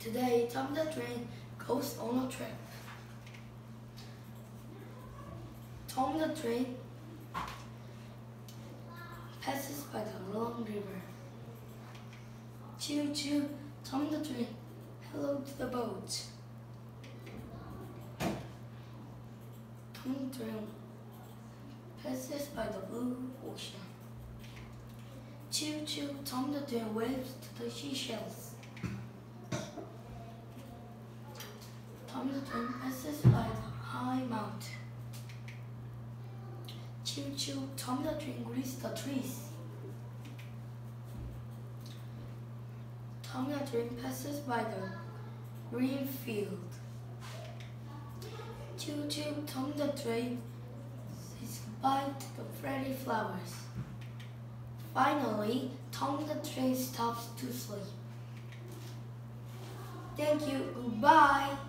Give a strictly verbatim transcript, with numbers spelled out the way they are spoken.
Today, Tom the train goes on a trip. Tom the train passes by the long river. Choo choo, Tom the train, hello to the boat. Tom the train passes by the blue ocean. Choo choo, Tom the train waves to the seashells. Tom the train passes by the high mountain. Choo choo, Tom the train greets the trees. Tom the train passes by the green field. Choo choo, Tom the train says goodbye to the pretty flowers. Finally, Tom the train stops to sleep. Thank you, goodbye.